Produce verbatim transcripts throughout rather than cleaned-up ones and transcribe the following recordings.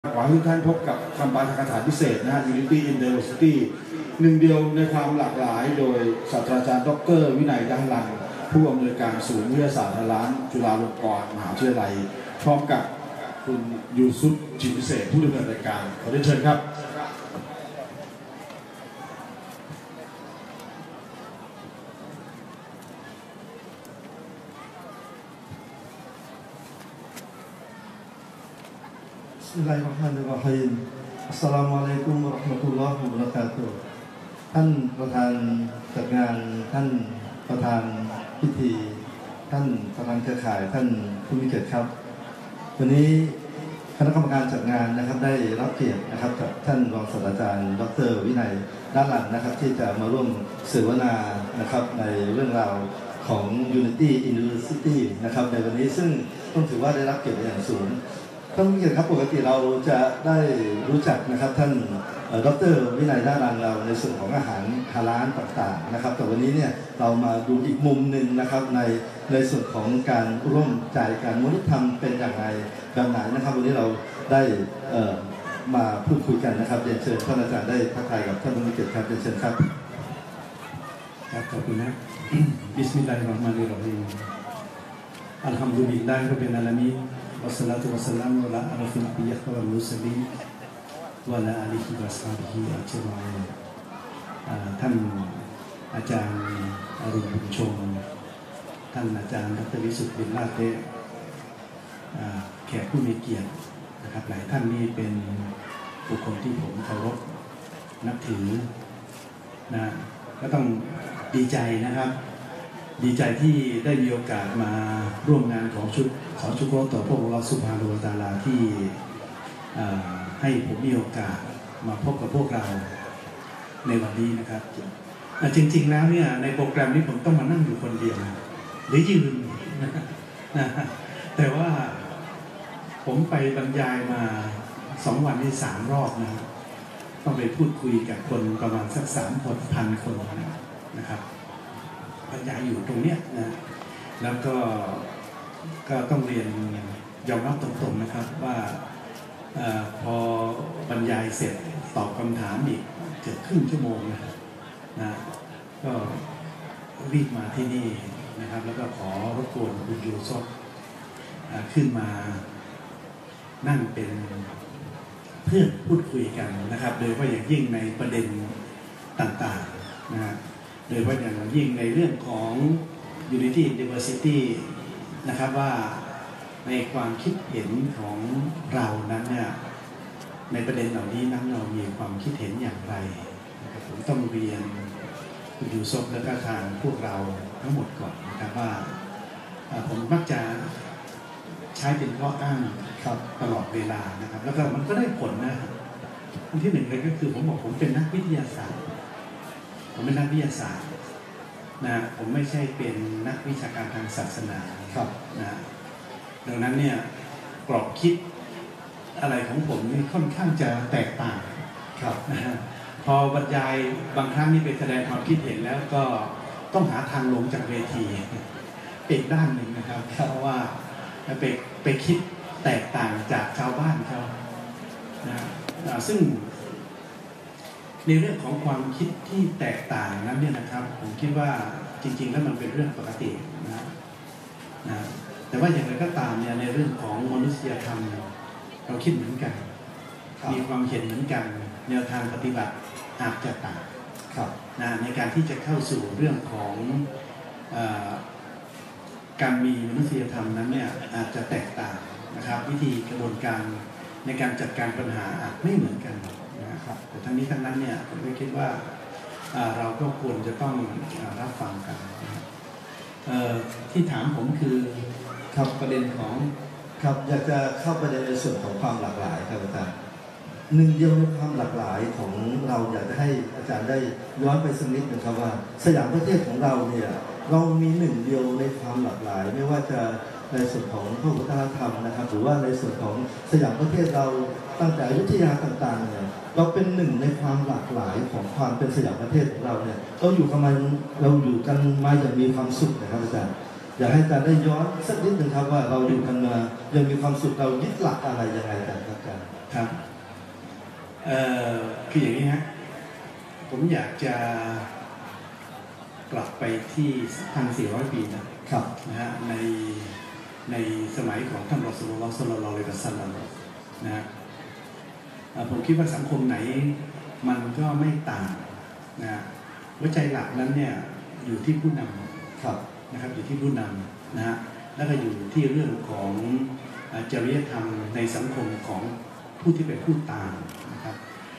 ขอให้ทุกท่านพบกับคำปาฐกถาพิเศษนะฮะ Unity in Diversity หนึ่งเดียวในความหลากหลายโดยศาสตราจารย์ดร.วินัยดังลันผู้อำนวยการศูนย์วิทยาศาสตร์ล้านจุฬาลงกรณ์มหาวิทยาลัยพร้อมกับคุณยูซุฟจิตพิเศษผู้ดำเนินรายการขอเรียนเชิญครับ Bismillahirrahmanirrahim. Assalamualaikum warahmatullahi wabarakatuh. ท่านประธานจัดงานท่านประธานพิธีท่านประธานเครือข่ายท่านผู้มีเกียรติครับวันนี้คณะกรรมการจัดงานนะครับได้รับเกียรตินะครับจากท่านรองศาสตราจารย์ดร.วินัยด้านหลังนะครับที่จะมาร่วมเสวนานะครับในเรื่องราวของ Unity in Diversity นะครับในวันนี้ซึ่งต้องถือว่าได้รับเกียรติอย่างสูงท่านผู้เกียรติครับปกติเราจะได้รู้จักนะครับท่านดร.วินัยด้านหลังเราในส่วนของอาหารฮาลาลต่างๆนะครับแต่วันนี้เนี่ยเรามาดูอีกมุมหนึ่งนะครับในในส่วนของการร่วมใจกันมนุษยธรรมเป็นอย่างไรแบบไหนนะครับวันนี้เราได้มาพูดคุยกันนะครับเรียนเชิญท่านอาจารย์ได้ทักทายกับท่านผู้มีเกียรติครับเรียนเชิญครับครับขอบคุณนะบิสมิลลาฮิรเราะห์มานิรเราะฮีมอัลฮัมดุลิลลาฮิร็อบบิลอาลามีนวัสสลาตุวัสสลามุอะลาอัชรอฟิลอันบิยาวัลมุรสลีนวะลาอาลิฮิวะศอฮบิฮิอัจมาอีนท่านอาจารย์อรุณบุญชมท่านอาจารย์ดร.วิสุทธิ์บินลาเตะแขกผู้มีเกียรตินะครับหลายท่านนี่เป็นบุคคลที่ผมเคารพนับถือนะก็ต้องดีใจนะครับดีใจที่ได้มีโอกาสมาร่วมงานของชุดขอชุกโรต่อพระองค์อัลเลาะห์ซุบฮานะฮูวะตะอาลาที่ให้ผมมีโอกาสมาพบกับพวกเราในวันนี้นะครับจริงๆแล้วเนี่ยในโปรแกรมนี้ผมต้องมานั่งอยู่คนเดียวหรือยืนนะแต่ว่าผมไปบรรยายมาสองวันที่สามรอบนะต้องไปพูดคุยกับคนประมาณสักสามพันคนนะครับบรรยายอยู่ตรงเนี้ยนะแล้วก็ก็ต้องเรียนยอมรับตรงๆนะครับว่าพอบรรยายเสร็จตอบคำถามอีกเกือบครึ่งชั่วโมงนะนะก็รีบมาที่นี่นะครับแล้วก็ขอรบกวนคุณยูซบขึ้นมานั่งเป็นเพื่อนพูดคุยกันนะครับโดยเฉพาะอย่างยิ่งในประเด็นต่างๆนะฮะโดยเฉพาะอย่างยิ่งในเรื่องของ Unity Diversity นะครับว่าในความคิดเห็นของเรานั้นเนี่ยในประเด็นเหล่านี้นั้นเรามีความคิดเห็นอย่างไรนะครับผมต้องเรียนคุณยูซบและก็ทางพวกเราทั้งหมดก่อนนะครับว่าผมมักจะใช้เป็นข้ออ้างครับตลอดเวลานะครับแล้วก็มันก็ได้ผลนะอันที่หนึ่งเลยก็คือผมบอกผมเป็นนักวิทยาศาสตร์ผมเป็นนักวิทยาศาสตร์นะผมไม่ใช่เป็นนักวิชาการทางศาสนาครับนะดังนั้นเนี่ยกรอบคิดอะไรของผมนี่ค่อนข้างจะแตกต่างครับนะฮะพอบรรยายบางครั้งนี่ไปแสดงความคิดเห็นแล้วก็ต้องหาทางลงจากเวทีอีกด้านหนึ่งนะครับเพราะว่าไปไปคิดแตกต่างจากชาวบ้านเขานะซึ่งในเรื่องของความคิดที่แตกต่างนั้นเนี่ยนะครับผมคิดว่าจริงๆแล้วมันเป็นเรื่องปกตินะนะแต่ว่าอย่างไรก็ตามเนี่ยในเรื่องของมนุษยธรรมเราคิดเหมือนกันมีความเห็นเหมือนกันแนวทางปฏิบัติอาจจะต่างนะในการที่จะเข้าสู่เรื่องของการมีมนุษยธรรมนั้นเนี่ยอาจจะแตกต่างนะครับวิธีกระบวนการในการจัดการปัญหาอาจไม่เหมือนกันนะครับแต่ทั้งนี้ทั้งนั้นเนี่ยผมก็คิดว่าเราก็ควรจะต้องรับฟังกันที่ถามผมคือครับประเด็นของครับอยากจะเข้าประเด็นในส่วนของความหลากหลายครับอาจารย์หนึ่งเดียวในความหลากหลายของเราอยากจะให้อาจารย์ได้ย้อนไปสักนิดหนึ่งครับว่าสยามประเทศของเราเนี่ยเรามีหนึ่งเดียวในความหลากหลายไม่ว่าจะในส่วนของพระวัฒนธรรมนะครับหรือว่าในส่วนของสยามประเทศเราตั้งแต่อยุธยาต่างๆเนี่ยเราเป็นหนึ่งในความหลากหลายของความเป็นสยามประเทศของเราเนี่ยเราอยู่กันมาเราอยู่กันมาอย่างมีความสุขนะครับอาจารย์อยากให้อาจารย์ได้ย้อนสักนิดหนึ่งครับว่าเราอยู่กันมายังมีความสุขเรายึดหลักอะไรยังไงกันครับอาจารย์ครับเอ่อคืออย่างนี้ฮะผมอยากจะกลับไปที่พันสี่ร้อยปีนะครับนะฮะในในสมัยของท่านรอซูลุลลอฮ์ ศ็อลลัลลอฮุอะลัยฮิวะซัลลัมนะฮะผมคิดว่าสังคมไหนมันก็ไม่ต่างนะหัวใจหลักนั้นเนี่ยอยู่ที่ผู้นำครับนะครับอยู่ที่ผู้นำนะฮะแล้วก็อยู่ที่เรื่องของจริยธรรมในสังคมของผู้ที่เป็นผู้ตามนะครับ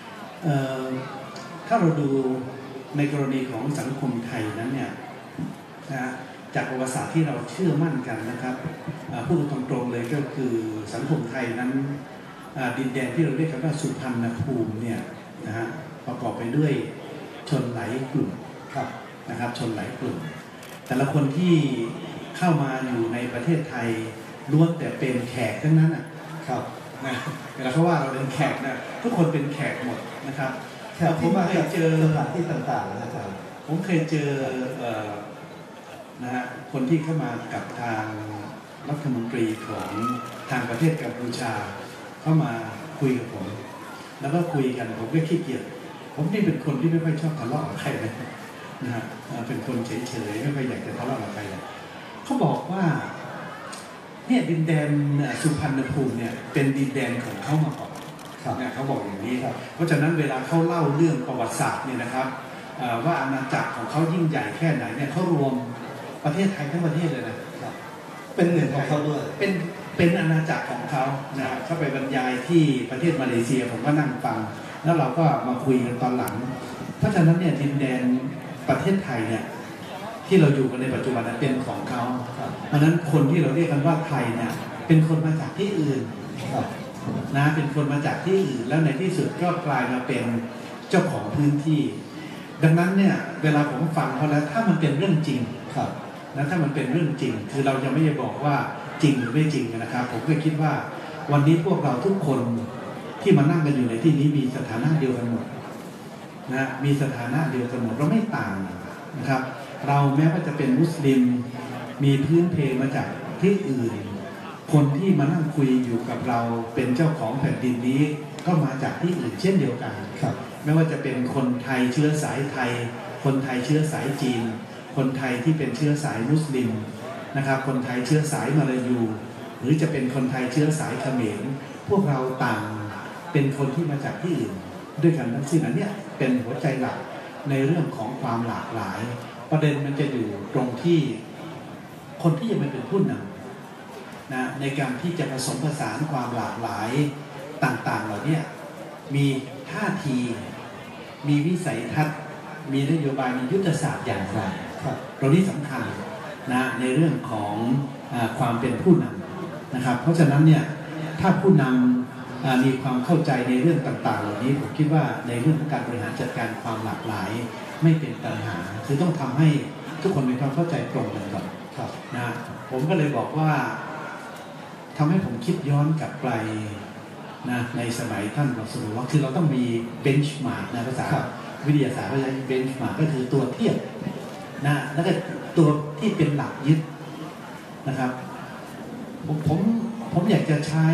ถ้าเราดูในกรณีของสังคมไทยนั้นเนี่ยนะจากประวัติศาสตร์ที่เราเชื่อมั่นกันนะครับพูดตรงๆเลยก็คือสังคมไทยนั้นดินแดนที่เราเรียกกันว่าสุพรรณภูมิเนี่ยนะฮะประกอบไปด้วยชนหลายกลุ่มครับนะครับชนหลายกลุ่มแต่ละคนที่เข้ามาอยู่ในประเทศไทยล้วนแต่เป็นแขกทั้งนั้นนะครับนะเวลาเขาว่าเราเป็นแขกนะทุกคนเป็นแขกหมดนะครับผมเคยเจอสถานที่ต่างๆนะครับผมเคยเจอนะฮะคนที่เข้ามากับทางรัฐมนตรีของทางประเทศกัมพูชาเข้ามาคุยกับผมแล้วก็คุยกันผมก็ขี้เกียจผมนี่เป็นคนที่ไม่ค่อยชอบทะเลาะกับใครเลยนะฮะเป็นคนเฉยๆไม่ค่อยอยากจะทะเลาะกับใครเลยเขาบอกว่าเนี่ยดินแดนสุพรรณภูมิเนี่ยเป็นดินแดนของเขามาก่อนเนี่ยเขาบอกอย่างนี้เพราะฉะนั้นเวลาเขาเล่าเรื่องประวัติศาสตร์เนี่ยนะครับว่าอาณาจักรของเขายิ่งใหญ่แค่ไหนเนี่ยเขารวมประเทศไทยทั้งประเทศเลยนะเป็นหนึ่งของเขาด้วยเป็นเป็นอาณาจักรของเขานะเขาไปบรรยายที่ประเทศมาเลเซียผมก็นั่งฟังแล้วเราก็มาคุยกันตอนหลังเพราะฉะนั้นเนี่ยดินแดนประเทศไทยเนี่ยที่เราอยู่กันในปัจจุบันเป็นของเขาเพราะฉะนั้นคนที่เราเรียกกันว่าไทยเนี่ยเป็นคนมาจากที่อื่นนะเป็นคนมาจากที่อื่นแล้วในที่สุดก็กลายมาเป็นเจ้าของพื้นที่ดังนั้นเนี่ยเวลาผมฟังเขาแล้วถ้ามันเป็นเรื่องจริงครับนะถ้ามันเป็นเรื่องจริงคือเราจะไม่ได้บอกว่าจริงหรือไม่จริงนะครับผมก็คิดว่าวันนี้พวกเราทุกคนที่มานั่งกันอยู่ในที่นี้มีสถานะเดียวกันหมดนะมีสถานะเดียวกันหมดเราไม่ต่างนะครับเราแม้ว่าจะเป็นมุสลิมมีพื้นเพมาจากที่อื่นคนที่มานั่งคุยอยู่กับเราเป็นเจ้าของแผ่นดินนี้ก็มาจากที่อื่นเช่นเดียวกันครับไม่ว่าจะเป็นคนไทยเชื้อสายไทยคนไทยเชื้อสายจีนคนไทยที่เป็นเชื้อสายมุสลิมนะครับคนไทยเชื้อสายมาลายูหรือจะเป็นคนไทยเชื้อสายเขมรพวกเราต่างเป็นคนที่มาจากที่อื่นด้วยกันทั้งสิ้นอันนี้เป็นหัวใจหลักในเรื่องของความหลากหลายประเด็นมันจะอยู่ตรงที่คนที่จะเป็นผู้นำนะในการที่จะผสมผสานความหลากหลายต่างๆเหล่านี้มีท่าทีมีวิสัยทัศน์มีนโยบายมียุทธศาสตร์อย่างไรตรงนี้สำคัญนะในเรื่องของอ่าความเป็นผู้นำนะครับเพราะฉะนั้นเนี่ยถ้าผู้นำมีความเข้าใจในเรื่องต่างๆเหล่านี้ผมคิดว่าในเรื่องของการบริหารจัดการความหลากหลายไม่เป็นปัญหาคือต้องทำให้ทุกคนมีความเข้าใจตรงกันก่อนนะผมก็เลยบอกว่าทำให้ผมคิดย้อนกลับไปนะในสมัยท่านรอซูลุลลอฮ์คือเราต้องมีเบนช์มาร์กนะภาษาวิทยาศาสตร์เขาใช้เบนช์มาร์กก็คือตัวเทียบนะแล้วก็ตัวที่เป็นหลักยึดนะครับผมผมผมอยากจะใช้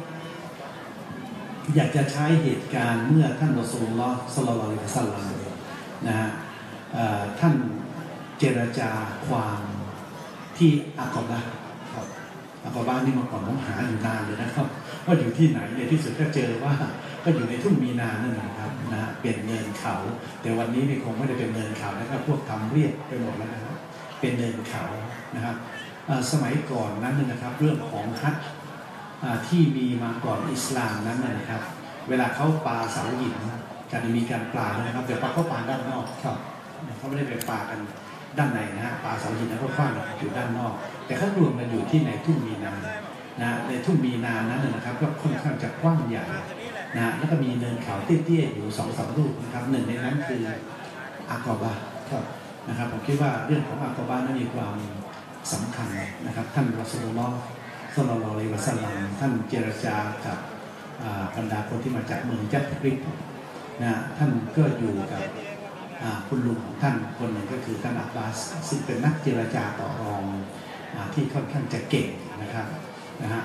อยากจะใช้เหตุการณ์เมื่อท่านรอซูลุลลอฮ์ ศ็อลลัลลอฮุอะลัยฮิวะซัลลัมนะฮะท่านเจรจาความที่อักบะห์อักบะห์นี่มาก่อนผมหาอยู่นานเลยนะครับว่าอยู่ที่ไหนในที่สุดก็เจอว่าก็อยู่ในทุ่งมีนานั่นเองครับนะเป็นเนินเขาแต่วันนี้นี่คงไม่ได้เป็นเนินเขานะครับพวกทำเรียบไปหมดแล้วนะครับเป็นเนินเขานะครับสมัยก่อนนั้นนะครับเรื่องของฮัจญ์ที่มีมาก่อนอิสลามนั้นนะครับเวลาเขาปาเสาหินจะมีการปานะครับแต่ปาเขาปาด้านนอกครับเขาไม่ได้ไปปากันด้านในนะฮะปาเสาหินแล้วก็คว้างอยู่ด้านนอกแต่เขารวมกันอยู่ที่ในทุ่งมีนานะในทุ่งมีนานั้นนะครับก็ค่อนข้างจะกว้างใหญ่นะแล้วก็มีเนินเขาเตี้ยๆอยู่สองสามลูกนะครับหนึ่งในนั้นคืออักบะห์นะครับผมคิดว่าเรื่องของอักบะห์นั้นมีความสำคัญนะครับท่านรอซูลุลลอฮ์ ศ็อลลัลลอฮุอะลัยฮิวะซัลลัมท่านเจรจากับบรรดาคนที่มาจากเมืองยัตริบนะท่านก็อยู่กับคุณลุงของท่านคนหนึ่งก็คือท่านอับบาสซึ่งเป็นนักเจรจาต่อรองที่ค่อนข้างจะเก่งนะครับนะฮะ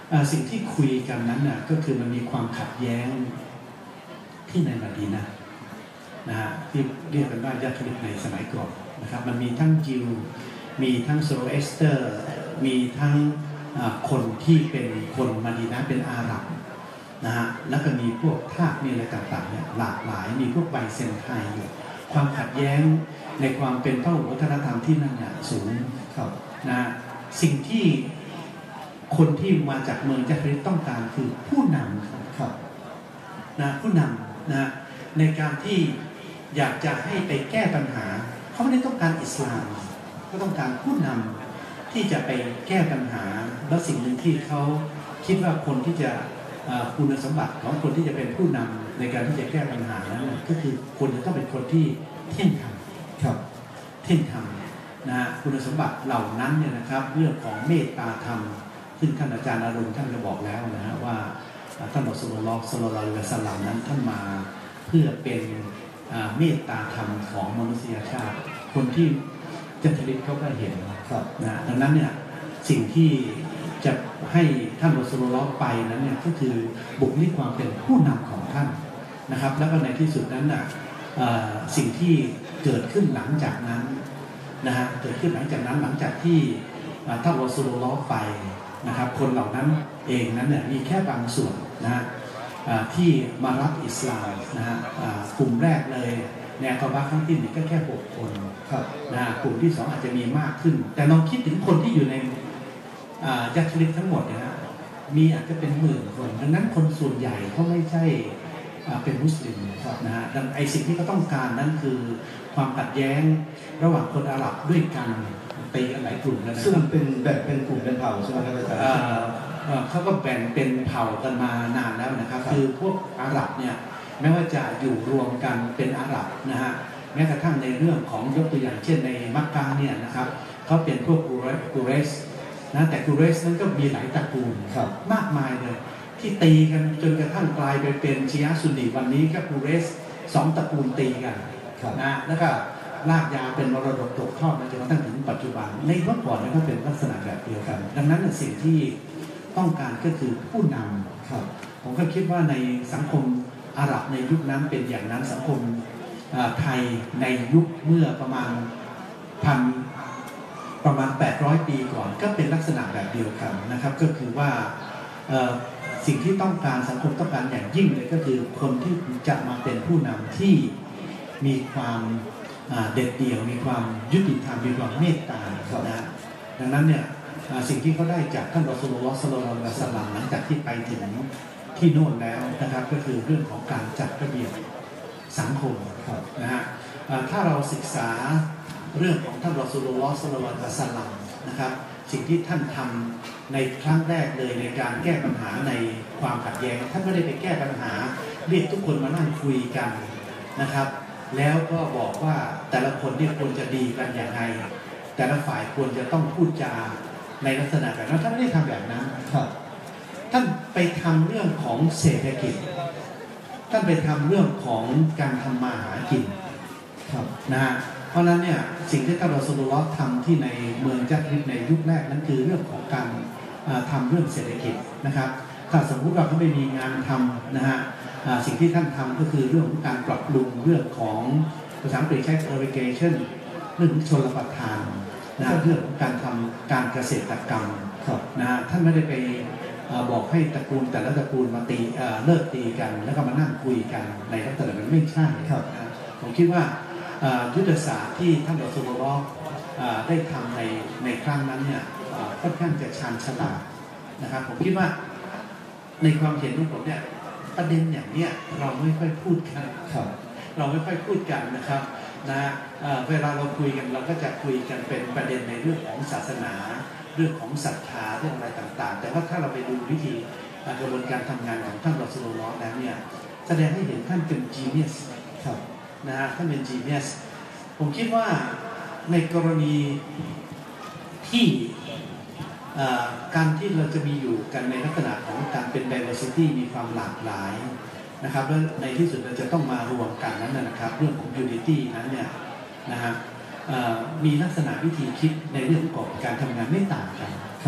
สิ่งที่คุยกันนั้นน่ะก็คือมันมีความขัดแย้งที่ในมะดีนะห์นะฮะที่เรียกกันว่าญาติมิตรในสมัยก่อนนะครับมันมีทั้งยิวมีทั้งโซโลเอสเตอร์มีทั้งคนที่เป็นคนมะดีนะห์เป็นอาหรับนะฮะแล้วก็มีพวกทาสมีอะไรต่างๆเนี่ยหลากหลายมีพวกไบเซนไทน์อยู่ความขัดแย้งในความเป็นพหุวัฒนธรรมที่นั่นเนี่ยสูงครับนะสิ่งที่คนที่มาจากเมืองยะริดต้องการคือผู้นำครับนะผู้นำนะในการที่อยากจะให้ไปแก้ปัญหาเขาไม่ได้ต้องการอิสลามก็ต้องการผู้นำที่จะไปแก้ปัญหาและสิ่งหนึ่งที่เขาคิดว่าคนที่จะคุณสมบัติของคนที่จะเป็นผู้นำในการที่จะแก้ปัญหานั้นก็คือคนจะต้องเป็นคนที่เที่ยงธรรมครับเที่ยงธรรมนะคุณสมบัติเหล่านั้นเนี่ยนะครับเรื่องของเมตตาธรรมซึ่งท่านอาจารย์อรุณท่านก็บอกแล้วนะฮะว่าท่านรอซูลุลลอฮ์ ศ็อลลัลลอฮุอะลัยฮิวะซัลลัมนั้นท่านมาเพื่อเป็นเมตตาธรรมของมนุษยชาติคนที่จันทริกเขาก็เห็นครับนะดังนั้นเนี่ยสิ่งที่จะให้ท่านรอซูลุลลอฮ์ไปนั้นเนี่ยก็คือบุคลิกความเป็นผู้นำของท่านนะครับแล้วก็ในที่สุดนั้นน่ะสิ่งที่เกิดขึ้นหลังจากนั้นนะฮะเกิดขึ้นหลังจากนั้นหลังจากที่ท่านรอซูลุลลอฮ์ไปนะครับคนเหล่านั้นเองนั้นเนี่ยมีแค่บางส่วนนะฮะที่มารับอิสลามนะฮะกลุ่มแรกเลยในอักบะครั้งที่หนึ่งก็แค่หกคนนะกลุ่มที่สองอาจจะมีมากขึ้นแต่ลองคิดถึงคนที่อยู่ในยักษ์ลิกทั้งหมดนะฮะมีอาจจะเป็นหมื่นคนดังนั้นคนส่วนใหญ่เขาไม่ใช่เป็นมุสลิมนะฮะดังไอสิ่งที่เขาต้องการนั้นคือความขัดแย้งระหว่างคนอาหรับด้วยกันตีกันหลายกลุ่มแล้วนะซึ่งเป็นแบ่งเป็นกลุ่มเป็นเผ่าใช่ไหมครับอาจารย์เขาก็แบ่งเป็นเผ่ากันมานานแล้วนะครับคือพวกอาหรับเนี่ยแม้ว่าจะอยู่รวมกันเป็นอาหรับนะฮะแม้กระทั่งในเรื่องของยกตัวอย่างเช่นในมักกะเนี่ยนะครับเขาเป็นพวกกูเรสนะแต่กูเรสนั้นก็มีหลายตระกูลมากมายเลยที่ตีกันจนกระทั่งกลายไปเป็นชีอะห์ซุนนีวันนี้ก็กูเรสสองตระกูลตีกันนะแล้วก็ลากยาวเป็นมรดกตกทอดมาจนกระทั่งถึงปัจจุบันในเมื่อก่อนนั้นก็เป็นลักษณะแบบเดียวกันดังนั้นสิ่งที่ต้องการก็คือผู้นำครับผมก็คิดว่าในสังคมอาหรับในยุคนั้นเป็นอย่างนั้นสังคมไทยในยุคเมื่อประมาณพันประมาณแปดร้อยปีก่อนก็เป็นลักษณะแบบเดียวกันนะครับก็คือว่าสิ่งที่ต้องการสังคมต้องการอย่างยิ่งเลยก็คือคนที่จะมาเป็นผู้นำที่มีความเด็ดเดี่ยวมีความยุติธรรมมีความเมตตานะดังนั้นเนี่ยสิ่งที่เขาได้จากท่านรอซูลุลลอฮ์ ศ็อลลัลลอฮุอะลัยฮิวะซัลลัมหลังจากที่ไปถึงที่โน่นแล้วนะครับก็คือเรื่องของการจัดระเบียบสังคมนะฮะถ้าเราศึกษาเรื่องของท่านรอซูลุลลอฮ์ ศ็อลลัลลอฮุอะลัยฮิวะซัลลัมนะครับสิ่งที่ท่านทำในครั้งแรกเลยในการแก้ปัญหาในความขัดแย้งท่านไม่ได้ไปแก้ปัญหาเรียกทุกคนมานั่งคุยกันนะครับแล้วก็บอกว่าแต่ละคนเนี่ยควรจะดีกันอย่างไรแต่ละฝ่ายควรจะต้องพูดจาในลักษณะแบบนั้นท่านไม่ได้ทำแบบนั้นท่านไปทำเรื่องของเศรษฐกิจท่านไปทำเรื่องของการทำมาหากินนะฮะเพราะนั้นเนี่ยสิ่งที่ท่านรอซูลุลลอฮ์ทำที่ในเมืองยักริดในยุคแรกนั้นคือเรื่องของการทำเรื่องเศรษฐกิจนะครับถ้าสมมุติเราเขาไม่มีงานทำนะฮะสิ่งที่ท่านทำก็คือเรื่องของการปรับปรุงเรื่องของภาษาอังกฤษใช้ irrigation เรื่องชลประทานนะเรื่องของการทำการเกษตรกรรมนะท่านไม่ได้ไปบอกให้ตระกูลแต่ละตระกูลมาตีเลิกตีกันแล้วก็มานั่งคุยกันในลักษณะนั้นไม่ใช่นะผมคิดว่ายุทธศาสตร์ที่ท่านรอซูลุลลอฮ์ได้ทำในในครั้งนั้นเนี่ยค่อนข้างจะชาญฉลาดนะครับผมคิดว่าในความเห็นของผมเนี่ยประเด็นอย่างเนี้ยเราไม่ค่อยพูดกันเราไม่ค่อยพูดกันนะครับนะเวลาเราคุยกันเราก็จะคุยกันเป็นประเด็นในเรื่องของศาสนาเรื่องของศรัทธาเรื่องอะไรต่างๆแต่ว่าถ้าเราไปดูวิธีกระบวนการทำงานของท่านรอซูลุลลอฮ์แล้วเนี่ยแสดงให้เห็นท่านเป็นจีเนียสนะฮะท่านเป็นจีเนียสผมคิดว่าในกรณีที่การที่เราจะมีอยู่กันในลักษณะของการเป็น diversity มีความหลากหลายนะครับแล้วในที่สุดเราจะต้องมารวมกันนั้นนะครับเรื่องของ unity นั้นเนี่ยนะฮะมีลักษณะวิธีคิดในเรื่องของการทำงานไม่ต่างกัน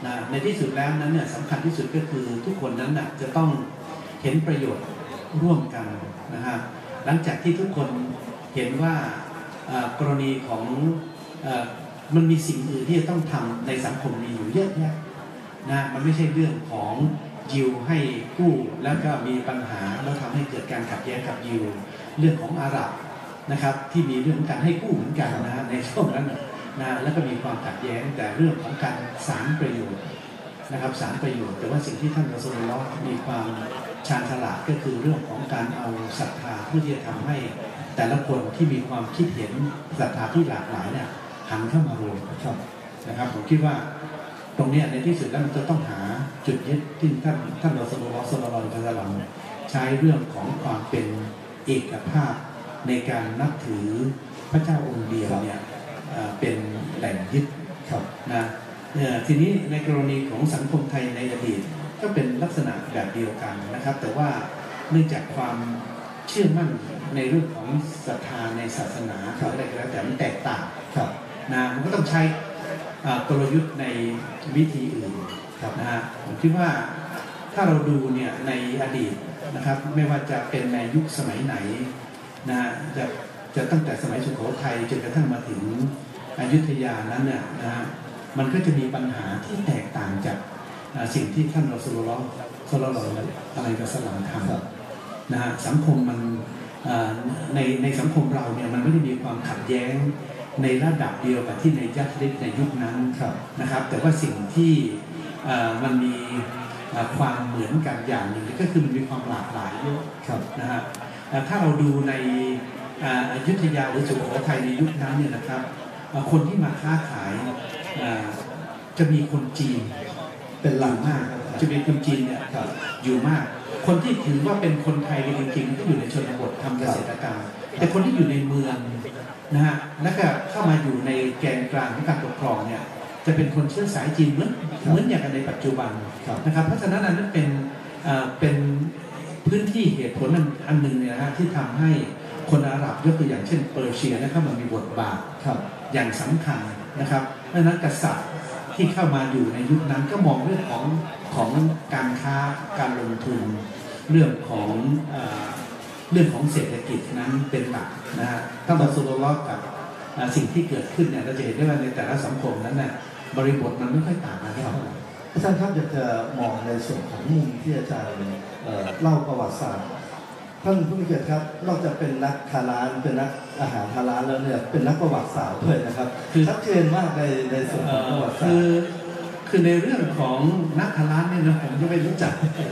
นะในที่สุดแล้วนั้นเนี่ยสำคัญที่สุดก็คือทุกคนนั้นนะจะต้องเห็นประโยชน์ร่วมกันนะฮะหลังจากที่ทุกคนเห็นว่ากรณีของมันมีสิ่งอื่นที่จะต้องทำในสังคมมีอยู่เยอะแยะนะมันไม่ใช่เรื่องของยิวให้กู้แล้วก็มีปัญหาแล้วทำให้เกิดการขัดแย้งกับยิวเรื่องของอาหรับนะครับที่มีเรื่องการให้กู้เหมือนกันนะในช่วงนั้นนะแล้วก็มีความขัดแย้งแต่เรื่องของการสารประโยชน์นะครับสารประโยชน์แต่ว่าสิ่งที่ท่านรอซูลุลลอฮ์มีความชาญฉลาดก็คือเรื่องของการเอาศรัทธาเพื่อที่จะทำให้แต่ละคนที่มีความคิดเห็นศรัทธาที่หลากหลายเนี่ยหันเข้ามารวมนะครับผมคิดว่าตรงนี้ในที่สุดแล้วมันจะต้องหาจุดยึดที่ท่านท่านรอซูลุลลอฮ์ ศ็อลลัลลอฮุอะลัยฮิวะซัลลัมใช้เรื่องของความเป็นเอกภาพในการนับถือพระเจ้าองค์เดียวเนี่ยเป็นแหล่งยึดนะทีนี้ในกรณีของสังคมไทยในอดีตก็เป็นลักษณะแบบเดียวกันนะครับแต่ว่าเนื่องจากความเชื่อมั่นในเรื่องของศรัทธาในศาสนาอะไรก็แล้วแต่มันแตกต่างนะมันก็ต้องใช้กลยุทธ์ในวิธีอื่นนะฮะผมคิดว่าถ้าเราดูเนี่ยในอดีตนะครับไม่ว่าจะเป็นในยุคสมัยไหนนะจะจะตั้งแต่สมัยสุโขทัยจนกระทั่งมาถึงอยุธยานั้นเนี่ยนะฮะมันก็จะมีปัญหาที่แตกต่างจากสิ่งที่ท่านรอซูลุลลอฮ์ ศ็อลลัลลอฮุอะลัยฮิวะซัลลัมทำนะฮะสังคมมันในในสังคมเราเนี่ยมันไม่ได้มีความขัดแย้งในระดับเดียวกับที่ในยัตริดในยุคนั้นนะครับแต่ว่าสิ่งที่มันมีความเหมือนกันอย่างหนึ่งก็คือมันมีความหลากหลายเยอะนะฮะถ้าเราดูในอยุธยาหรือสุโขทัยในยุคนั้นเนี่ยนะครับคนที่มาค้าขายจะมีคนจีนเป็นหลักมากจะมีคนจีนเนี่ยอยู่มากคนที่ถือว่าเป็นคนไทยจริงๆก็อยู่ในชนบททำเกษตรกรรมแต่คนที่อยู่ในเมืองนะฮะแล้วก็เข้ามาอยู่ในแกนกลางของการปกครองเนี่ยจะเป็นคนเชื้อสายจีนเหมือนเหมือนอย่างในปัจจุบันนะครับเพราะฉะนั้นนั้นเป็นเป็นพื้นที่เหตุผลอันหนึ่งเนี่ยนะที่ทำให้คนอาหรับยกตัวอย่างเช่นเปอร์เซียเข้ามามีบทบาทอย่างสำคัญนะครับเพราะฉะนั้นกษัตริย์ที่เข้ามาอยู่ในยุคนั้นก็มองเรื่องของของการค้าการลงทุนเรื่องของเรื่องของเศรษฐกิจนั้นเป็นหลักนะฮะถ้าเราสรุปแล้วกับสิ่งที่เกิดขึ้นเนี่ยเราจะเห็นได้ว่าในแต่ละสังคมนั้นน่ะบริบทมันไม่ค่อยต่างกันเท่าไหร่อาจารย์ครับอยากจะมองในส่วนของมุมที่อาจารย์เล่าประวัติศาสตร์ท่านผู้มีเกียรติครับนอกจากเป็นนักฮาลาลเป็นนักอาหารฮาลาลแล้วเนี่ยเป็นนักประวัติศาสตร์ด้วยนะครับคือชัดเจนมากในในส่วนของประวัติศาสตร์คือคือในเรื่องของนักฮาลาลเนี่ยนะผมยังไม่รู้จัก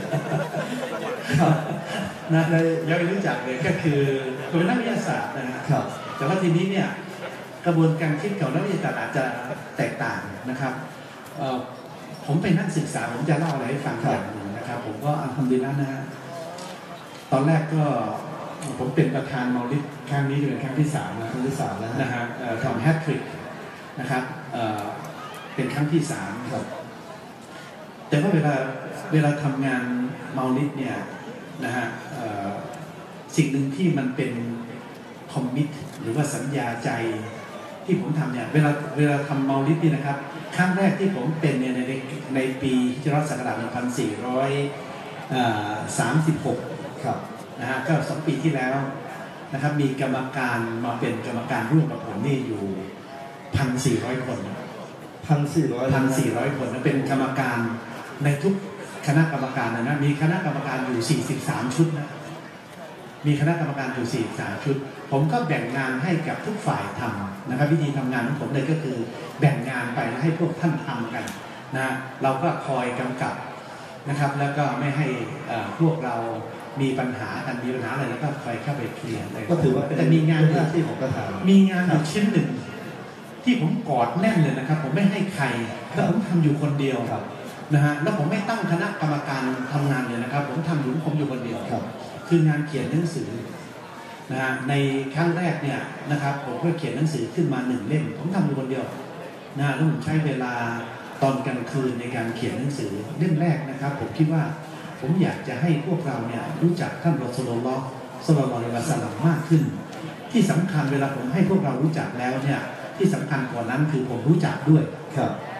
นะยังไม่รู้จักเลยก็คือคือเป็นนักวิทยาศาสตร์นะครับแต่ว่าทีนี้เนี่ยกระบวนการคิดของนักวิทยาศาสตร์อาจจะแตกต่างนะครับผมไปนั่งศึกษาผมจะเล่าอะไรให้ฟังอย่างหนึ่งนะครับผมก็อัลฮัมดุลิลละห์นะฮะตอนแรกก็ผมเป็นประธานเมาลิดครั้งนี้เป็นครั้งที่สามนะครั้งที่สามแล้วนะฮะทำแฮตทริกนะครับเป็นครั้งที่สามครับแต่ว่าเวลาเวลาทำงานเมาลิดเนี่ยนะฮะสิ่งหนึ่งที่มันเป็นคอมมิตหรือว่าสัญญาใจที่ผมทำเนี่ยเวลาเวลาทำเมาลิดนี่นะครับครั้งแรกที่ผมเป็นเนี่ยในในปีฮิจเราะห์ศักราชหนึ่งพันสี่ร้อยสามสิบหกครับนะฮะก็สองปีที่แล้วนะครับมีกรรมการมาเป็นกรรมการร่วมกับผมนี่อยู่พันสี่ร้อยคนพันสี่ร้อยพันสี่ร้อยคนนะเป็นกรรมการในทุกคณะกรรมการนะนะมีคณะกรรมการอยู่สี่สิบสามชุดนะมีคณะกรรมการอยู่สี่สิบสามชุดผมก็แบ่งงานให้กับทุกฝ่ายทำนะครับวิธีทำงานของผมเลยก็คือแบ่งงานไปให้พวกท่านทำกันนะเราก็คอยกำกับนะครับแล้วก็ไม่ให้พวกเรามีปัญหากันมีปัญหาอะไรแล้วก็คอยเข้าไปเคลียร์เลยก็ถือว่าแต่มีงานหน้าที่ของประธานมีงานอยู่ชิ้นหนึ่งที่ผมกอดแน่นเลยนะครับผมไม่ให้ใครแล้วผมทำอยู่คนเดียวนะฮะแล้วผมไม่ตั้งคณะกรรมการทำงานเลยนะครับผมทำอยู่ผมอยู่คนเดียวคืองานเขียนหนังสือนะฮะในครั้งแรกเนี่ยนะครับผมก็เขียนหนังสือขึ้นมาหนึ่งเล่มผมทำอยู่คนเดียวนะแล้วผมใช้เวลาตอนกลางคืนในการเขียนหนังสือเล่มแรกนะครับผมคิดว่าผมอยากจะให้พวกเราเนี่ยรู้จักท่านรอซูลุลลอฮ์ ศ็อลลัลลอฮุอะลัยฮิวะซัลลัมมากขึ้นที่สำคัญเวลาผมให้พวกเรารู้จักแล้วเนี่ยที่สำคัญกว่านั้นคือผมรู้จักด้วยครับ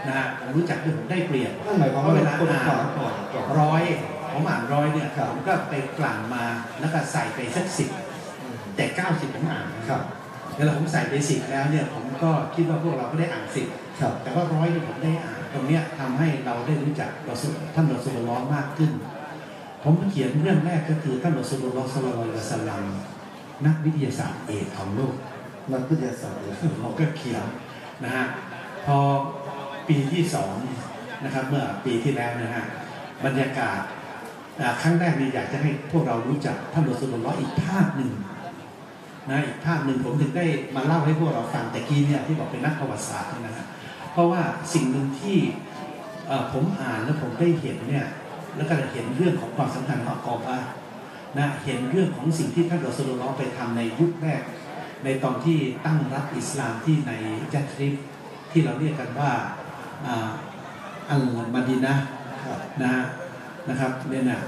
นะฮะผมรู้จักด้วยผมได้เปรียบนั่นหมายความว่าเวลาคนอ่าขวาน ก่อนก่อนร้อยผมอ่านร้อยเนี่ยครับผมก็ไปกลั่นมาแล้วก็ใส่ไปสักสิบแต่เก้าสิบผมอ่านนะครับ เวลาผมใส่ไปสิบแล้วเนี่ยผมก็คิดว่าพวกเราก็ได้อ่านสิบครับแต่ว่าร้อยเนี่ยผมได้อ่านตรงเนี้ยทำให้เราได้รู้จักรอซูลท่านรอซูลุลลอฮ์มากขึ้น ผมเขียนเรื่องแรกก็คือท่านรอซูลุลลอฮ์ศ็อลลัลลอฮุอะลัยฮิวะซัลลัมนักวิทยาศาสตร์เอกของโลกนักวิทยาศาสตร์เลยผมก็เขียนนะฮะพอปีที่สองนะครับเมื่อปีที่แล้วนะฮะบรรยากาศอ่าครั้งแรกนี่อยากจะให้พวกเรารู้จักท่านรอซูลุลลอฮ์อีกภาพหนึ่งนะอีกภาพหนึ่งผมถึงได้มาเล่าให้พวกเราฟังแต่กี้เนี่ยที่บอกเป็นนักประวัติศาสตร์นะฮะเพราะว่าสิ่งหนึ่งที่เอ่อผมอ่านแล้วผมได้เห็นเนี่ยแล้วก็เห็นเรื่องของความสำคัญของกอบอะนะเห็นเรื่องของสิ่งที่ท่านรอซูลุลลอฮ์ไปทำในยุคแรกในตอนที่ตั้งรัฐอิสลามที่ในยัตริบที่เราเรียกกันว่าอ่าอัลมาดีนะห์นะนะครับเนี่ยนะ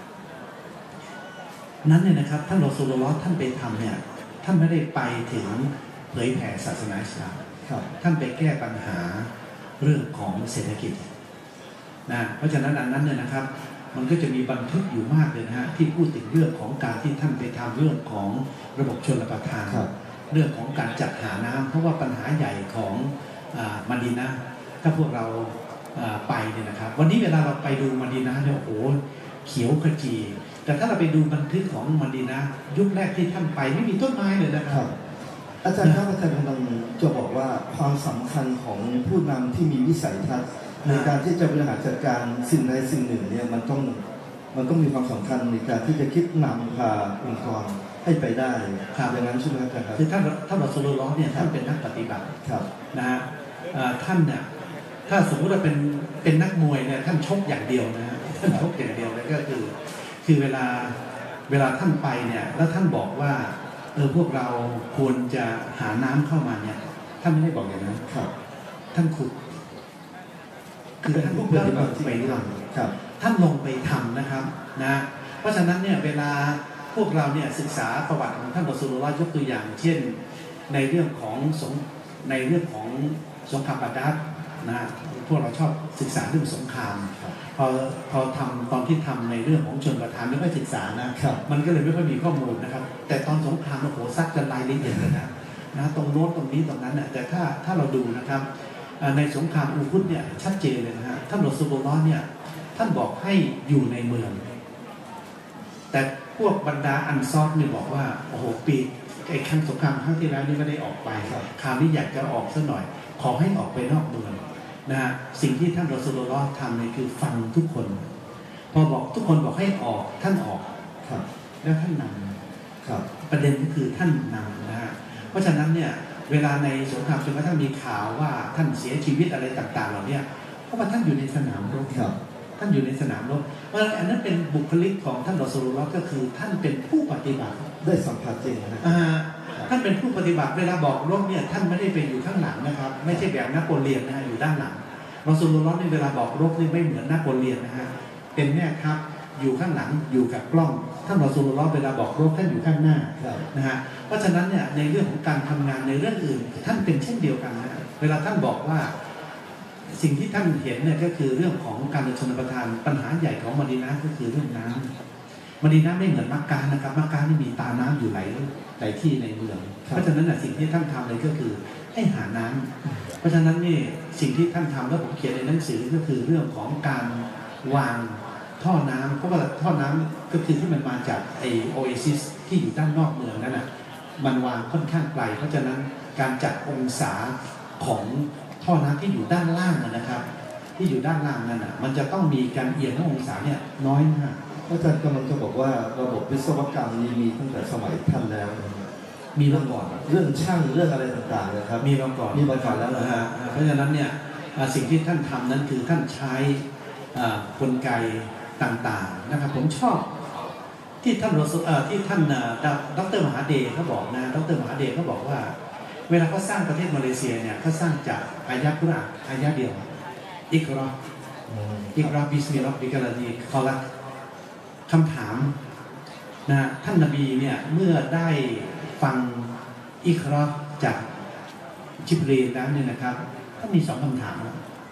นั้นเนี่ยนะครับท่านรอซูลุลลอฮ์ท่านไปทำเนี่ยท่านไม่ได้ไปถึงเผยแผ่ศาสนาอิสลามครับท่านไปแก้ปัญหาเรื่องของเศรษฐกิจนะเพราะฉะนั้นอันนั้นเนี่ยนะครับมันก็จะมีบันทึกอยู่มากเลยนะฮะที่พูดถึงเรื่องของการที่ท่านไปทำเรื่องของระบบชลประทานครับเรื่องของการจัดหาน้ำเพราะว่าปัญหาใหญ่ของอ่ามาดีนะห์ถ้าพวกเราอ่าไปเนี่ยนะครับวันนี้เวลาเราไปดูมาดีนะห์เนี่ยโอ้โหเขียวขจี แต่ถ้าเราไปดูบันทึกของมาดีนะห์ยุคแรกที่ท่านไปไม่มีต้นไม้เลยนะคครัรับ บอาจารย์ครับอาจารย์กำลังจะบอกว่าความสำคัญของผู้นำที่มีวิสัยทัศน์ในการที่จะบริหารจัดการสิ่งใดสิ่งหนึ่งเนี่ยมันต้องมันต้องมีความสำคัญในการที่จะคิดนำพาองค์กรให้ไปได้ครับอย่างนั้นใช่ไหมครับอาจารย์ครับคือท่านท่านรอซูลุลลอฮ์เนี่ยท่านเป็นนักปฏิบัติครับนะฮะเอ่อท่านเนี่ยถ้าสมมติว่าเป็นเป็นนักมวยเนี่ยท่านชกอย่างเดียวนะฮะท่านชกอย่างเดียวเลยก็คือคือเวลาเวลาท่านไปเนี่ยแล้วท่านบอกว่าเออพวกเราควรจะหาน้ำเข้ามาเนี่ยท่านไม่ได้บอกอย่างนั้นครับท่านขุดคือท่านผู้ก็ปฏิบัลติงที่ไปทครับำท่านลงไปทำนะครับนะเพราะฉะนั้นเนี่ยเวลาพวกเราเนี่ยศึกษาประวัติของท่านรอซูลุลลอฮ์ยกตัวอย่าง เช่นในเรื่องของสงในเรื่องของสงครามบาดัรนะพวกเราชอบศึกษาเรื่องสงครามครับพอพอทำตอนที่ทำในเรื่องของชนประทานไม่ค่อยศึกษานะครับ มันก็เลยไม่ค่อยมีข้อมูลนะครับ แต่ตอนสงครามโอ้โหซักกันรายละเอียดเลยนะนะตรงโน้นตรงนี้ตรงนั้นน่ะแต่ถ้าถ้าเราดูนะครับอ่าในสงครามอูฮุดเนี่ยชัดเจนเลยนะฮะท่านรอซูลุลลอฮ์เนี่ยท่านบอกให้อยู่ในเมือง แต่พวกบรรดาอันซอรเนี่ยบอกว่าโอ้โหปีไอ้ครั้งสงครามครั้งที่แล้วนี่ไม่ได้ออกไปครับคราวนี้อยากจะออกสักหน่อย ขอให้ออกไปนอกเมืองนะฮะสิ่งที่ท่านรอซูลุลลอฮ์ทำเนี่ยคือฟังทุกคน พอบอกทุกคนบอกให้ออกท่านออกครับแล้วท่านนครับำประเด็นก็คือท่านนำนะฮะเพราะฉะนั้นเนี่ยเวลาในสงครามจนกระทั่งมีข่าวว่าท่านเสียชีวิตอะไรต่างๆเหล่านี้เพราะว่าท่านอยู่ในสนามรบครับท่านอยู่ในสนามรบเพราะฉะนั้นอันนั้นเป็นบุคลิกของท่านรอซูลุลลอฮ์ก็คือท่านเป็นผู้ปฏิบัติได้สัมผัสจริงนะอ่าท่านเป็นผู้ปฏิบัติเวลาบอกรบเนี่ยท่านไม่ได้เป็นอยู่ข้างหลังนะครับไม่ใช่แบบนโปเลียนนะฮะอยู่ด้านหลังรอซูลุลลอฮ์ในเวลาบอกรบนี่ไม่เหมือนนโปเลียนนะฮะเป็นแม่ทัพอยู่ข้างหลังอยู่กับกล้องท่านรอซูลุลลอฮ์เวลาบอกรบท่านอยู่ข้างหน้าครับนะฮะเพราะฉะนั้นเนี่ยในเรื่องของการทำงานในเรื่องอื่น ท่านเป็นเช่นเดียวกันนะเวลาท่านบอกว่าสิ่งที่ท่านเห็นเนี่ยก็คือเรื่องของการชนประทานปัญหาใหญ่ของมะดีนะห์ก็คือเรื่องน้ำมะดีนะห์ไม่เหมือนมักกะนะครับมักกะนี่มีตาน้ำอยู่หลายหลายที่ในเมือง เพราะฉะนั้นน่ะสิ่งที่ท่านทำเลยก็คือให้หาน้ำเพราะฉะนั้นนี่สิ่งที่ท่านทำแล้วผมเขียนในหนังสือก็คือเรื่องของการวางท่อน้ำเพราะว่าท่อน้ำก็คือที่มันมาจากไอโอเอซิสที่อยู่ด้านนอกเมืองนั่นน่ะมันวางค่อนข้างไกลเพราะฉะนั้นการจัดองศาของท่อน้ำที่อยู่ด้านล่างนะครับ ที่อยู่ด้านล่างนั่นน่ะมันจะต้องมีการเอียงขององศาเนี่ยน้อยมากอาจารย์กำลังจะบอกว่าระบบวิศวกรรมนี้มีตั้งแต่สมัยท่านแล้วนะครับมีมาก่อนเรื่องช่างเรื่องอะไรต่างๆนะครับมีมาก่อนมีมาก่อนแล้วนะนะฮะฮะเพราะฉะนั้นเนี่ยอ่าสิ่งที่ท่านทำนั้นคือท่านใช้อ่ากลไกต่างๆนะครับผมชอบที่ท่านรอซูเอ่อที่ท่านอ่าดรมหาเดชเขาบอกนะดรมหาเดชเขาบอกว่า เวลาเขาสร้างประเทศมาเลเซียเนี่ยเขาสร้างจากอายะกุรอานอายะเดียวอิกรออืมอิกราบิสมิลลาฮิบิกะลาดีคอลักคำถามนะท่านนบีเนี่ยเมื่อได้ฟังอิกราจากจิบรีลแล้วเนี่ยนะครับท่านมีสองคำถามนะ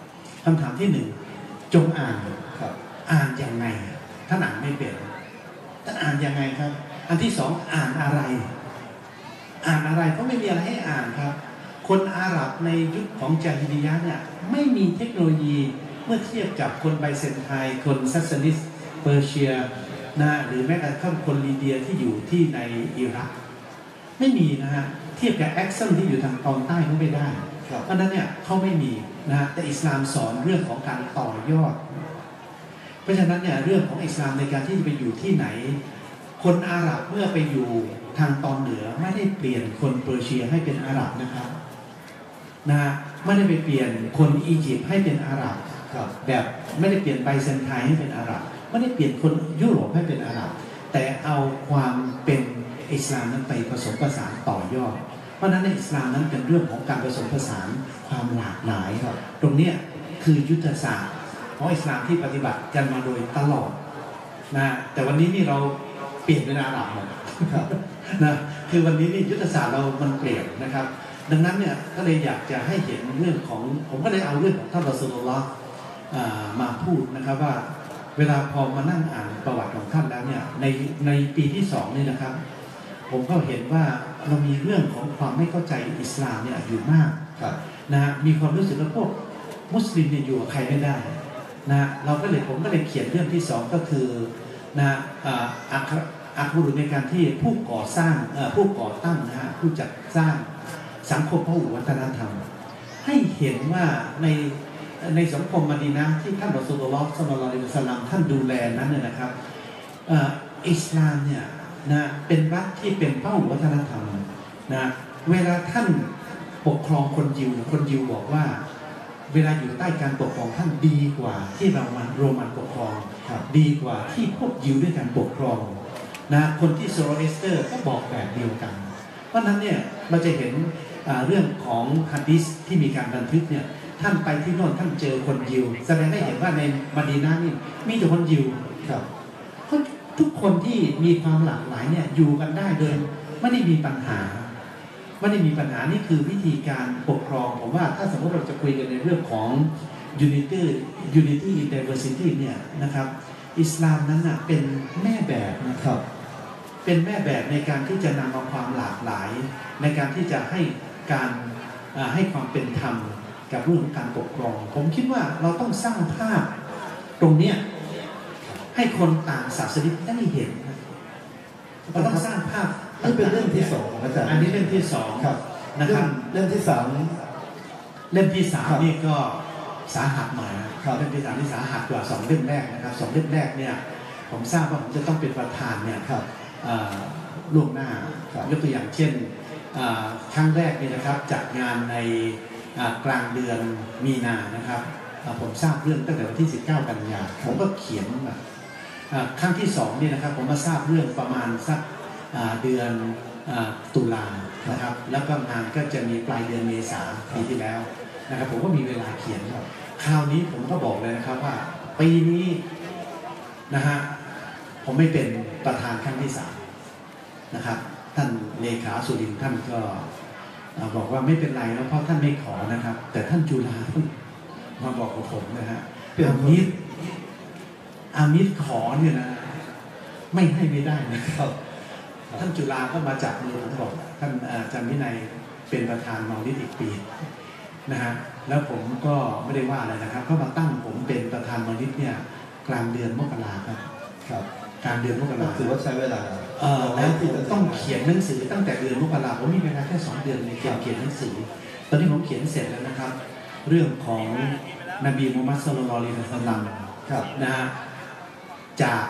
คำถามที่หนึ่งจงอ่านอ่านยังไงท่านอ่านไม่เป็นท่านอ่านยังไงครับอันที่สองอ่านอะไรอ่านอะไรเพราะไม่มีอะไรให้อ่านครับคนอาหรับในยุคของจาฮิลิยะห์เนี่ยไม่มีเทคโนโลยีเมื่อเทียบกับคนไบเซนไทน์คนซัสซานิสเปอร์เซียนะหรือแม้กระทั่งคนลีเดียที่อยู่ที่ในอิรักไม่มีนะฮะเทียบกับแอคเซนที่อยู่ทางตอนใต้ก็ไม่ได้เพราะนั้นเนี่ยเขาไม่มีนะแต่อิสลามสอนเรื่องของการต่อยอดเพราะฉะนั้นเนี่ยเรื่องของอิสลามในการที่จะไปอยู่ที่ไหนคนอาหรับเมื่อไปอยู่ทางตอนเหนือไม่ได้เปลี่ยนคนเปอร์เซียให้เป็นอาหรับนะครับนะไม่ได้ไปเปลี่ยนคนอียิปต์ให้เป็นอาหรับแบบไม่ได้เปลี่ยนไบเซนไทน์ให้เป็นอาหรับไม่ได้เปลี่ยนคนยุโรปให้เป็นอาหรับแต่เอาความเป็นอิสลามนั้นไปผสมผสานต่อยอดเพราะฉะนั้นในอิสลามนั้นเป็นเรื่องของการผสมผสานความหลากหลายตรงนี้คือยุทธศาสตร์ของอิสลามที่ปฏิบัติกันมาโดยตลอดนะแต่วันนี้นี่เราเปลี่ยนเป็นอาหรับหมดนะคือวันนี้นี่ยุทธศาสตร์เรามันเปลี่ยนนะครับดังนั้นเนี่ยก็เลยอยากจะให้เห็นเรื่องของผมก็เลยเอาเรื่องของท่านรอซูลุลลอฮ์มาพูดนะครับว่าเวลาพอมานั่งอ่านประวัติของท่านแล้วเนี่ยในในปีที่สองนี่นะครับผมก็เห็นว่าเรามีเรื่องของความไม่เข้าใจอิสลามเนี่ยอยู่มากนะมีความรู้สึกว่าพวกมุสลิมเนี่ยอยู่กับใครไม่ได้นะเราก็เลยผมก็เลยเขียนเรื่องที่สองก็คือนะอักอักบุรุษในการที่ผู้ก่อสร้างผู้ก่อตั้งนะฮะผู้จัดสร้างสังคมพหุวัฒนธรรมให้เห็นว่าในในสังคมมะดีนะห์ที่ท่านรอซูลุลลอฮ์ ศ็อลลัลลอฮุอะลัยฮิวะซัลลัมท่านดูแลนั้นเนี่ยนะครับอิสลามเนี่ยนะเป็นรัฐที่เป็นพหุวัฒนธรรมนะเวลาท่านปกครองคนยิวคนยิวบอกว่าเวลาอยู่ใต้การปกครองท่านดีกว่าที่เรามันโรมันปกครองดีกว่าที่พวกยิวด้วยกันปกครองนะคนที่โซโรเอสเตอร์ก็บอกแบบเดียวกันเพราะนั้นเนี่ยเราจะเห็นเรื่องของฮะดีษที่มีการบันทึกเนี่ยท่านไปที่โน่นท่านเจอคนยิวแสดงให้เห็นว่าในมะดีนะห์นี่มีแต่คนยิวครับทุกคนที่มีความหลากหลายเนี่ยอยู่กันได้โดยไม่ได้มีปัญหาไม่ได้มีปัญหานี่คือวิธีการปกครองผมว่าถ้าสมมติเราจะคุยกันในเรื่องของ unity unity in diversity เนี่ยนะครับอิสลามนั้นนะเป็นแม่แบบนะครับเป็นแม่แบบในการที่จะนำเอาความหลากหลายในการที่จะให้การให้ความเป็นธรรมกับเรื่องของการปกครองผมคิดว่าเราต้องสร้างภาพตรงเนี้ยให้คนต่างศาสนาได้เห็นเราต้องสร้างภาพนี่เป็นเรื่องที่สองของอาจารย์อันนี้เรื่องที่สองนะครับเรื่องที่สามเล่มที่สามนี่ก็สาหัสหน่อยเล่มที่สามนี่สาหัสกว่าสองเล่มแรกนะครับสองเล่มแรกเนี่ยผมทราบว่าผมจะต้องเป็นประธานเนี่ยล่วงหน้ายกตัวอย่างเช่นครั้งแรกนี่นะครับจัดงานในกลางเดือนมีนานะครับผมทราบเรื่องตั้งแต่วันที่สิบเก้ากันยายนผมก็เขียนมาครั้งที่สองนี่นะครับผมมาทราบเรื่องประมาณสักเดือนตุลานะครับแล้วก็งานก็จะมีปลายเดือนเมษาปีที่แล้วนะครับผมก็มีเวลาเขียนคราวนี้ผมก็บอกเลยนะครับว่าปีนี้นะฮะผมไม่เป็นประธานครั้งที่สามนะครับท่านเลขาสุรินทร์ท่านก็บอกว่าไม่เป็นไรแล้วเพราะท่านไม่ขอนะครับแต่ท่านจุฬาท่านมาบอกกับผมนะฮะอามิตรอามิตรขอเนี่ยนะไม่ให้ไม่ได้นะครับท่านจุฬาก็มาจับมือผมบอกท่านอาจารย์วินัยเป็นประธานมอลิดอีกปีนะฮะแล้วผมก็ไม่ได้ว่าอะไรนะครับก็มาตั้งผมเป็นประธานมอลิดเนี่ยกลางเดือนมกราครับครับกลางเดือนมกราถือว่าใช้เวลาเออแล้วผมต้องเขียนหนังสือตั้งแต่เดือนมกราผมมีเวลาแค่สองเดือนในการเขียนหนังสือตอนนี้ผมเขียนเสร็จแล้วนะครับเรื่องของนบีมุฮัมมัด ศ็อลลัลลอฮุอะลัยฮิวะซัลลัมนะฮะจาก